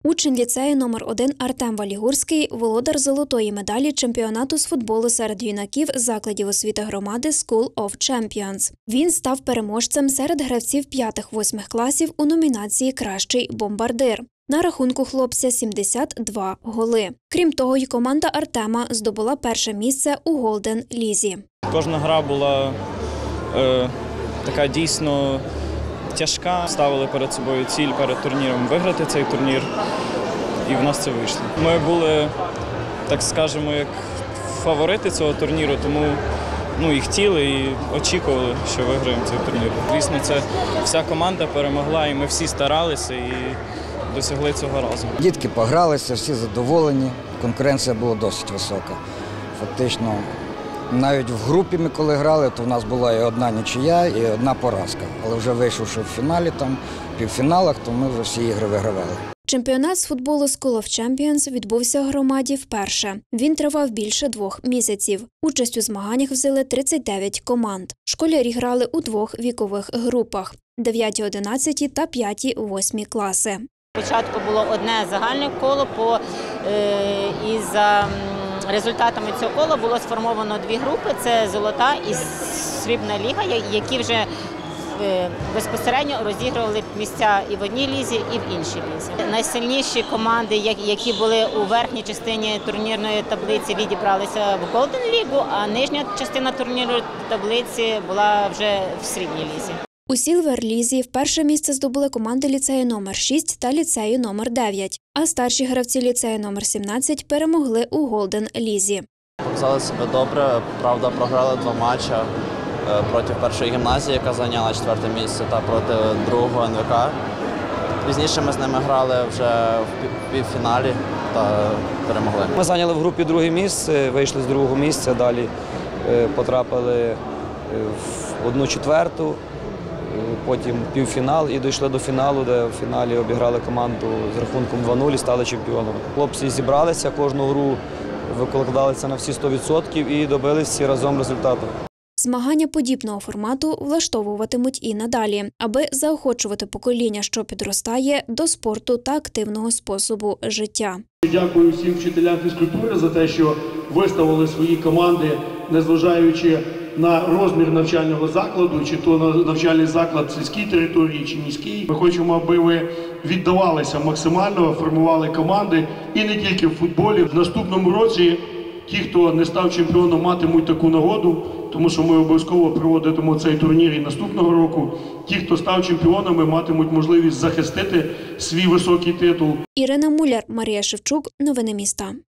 Учень ліцею номер 1 Артем Валігурський – володар золотої медалі чемпіонату з футболу серед юнаків закладів освіти громади School of Champions. Він став переможцем серед гравців 5-8 класів у номінації «Кращий бомбардир». На рахунку хлопця 72 голи. Крім того, й команда Артема здобула перше місце у Голден Лізі. Кожна гра була така дійсно тяжка. Ставили перед собою ціль перед турніром виграти цей турнір, і в нас це вийшло. Ми були, так скажемо, як фаворити цього турніру, тому і хотіли, і очікували, що виграємо цей турнір. Звісно, це вся команда перемогла, і ми всі старалися і досягли цього разом. Дітки погралися, всі задоволені, конкуренція була досить висока. Фактично, навіть в групі ми коли грали, то в нас була і одна нічия, і одна поразка. Але вже вийшовши в фіналі, в півфіналах, то ми вже всі ігри вигравали. Чемпіонат з футболу School of Champions відбувся в громаді вперше. Він тривав більше 2 місяців. Участь у змаганнях взяли 39 команд. Школярі грали у 2 вікових групах – 9-11 та 5-8 класи. Спочатку було одне загальне коло, і за результатами цього кола було сформовано 2 групи – це золота і срібна ліга, які вже безпосередньо розігрували місця і в одній лізі, і в іншій лізі. Найсильніші команди, які були у верхній частині турнірної таблиці, відібралися в Голден Лігу, а нижня частина турнірної таблиці була вже в срібній лізі. У Сілвер-лізі вперше місце здобули команди ліцею номер 6 та ліцею номер 9, а старші гравці ліцею номер 17 перемогли у Голден Лізі. Показали себе добре, правда, програли 2 матчі проти першої гімназії, яка зайняла 4-те місце, та проти другого НВК. Пізніше ми з ними грали вже в півфіналі та перемогли. Ми зайняли в групі 2-е місце, вийшли з 2-го місця, далі потрапили в 1/4, потім півфінал і дійшли до фіналу, де в фіналі обіграли команду з рахунком 2-0 і стали чемпіонами. Хлопці зібралися, кожну гру викладалися на всі 100% і добилися всі разом результату. Змагання подібного формату влаштовуватимуть і надалі, аби заохочувати покоління, що підростає, до спорту та активного способу життя. Дякую всім вчителям фізкультури за те, що виставили свої команди, незважаючи на розмір навчального закладу, чи то навчальний заклад в сільській території, чи міській. Ми хочемо, аби ви віддавалися максимально, формували команди і не тільки в футболі. В наступному році ті, хто не став чемпіоном, матимуть таку нагоду, тому що ми обов'язково проводитимемо цей турнір і наступного року. Ті, хто став чемпіонами, матимуть можливість захистити свій високий титул. Ірина Муляр, Марія Шевчук. Новини міста.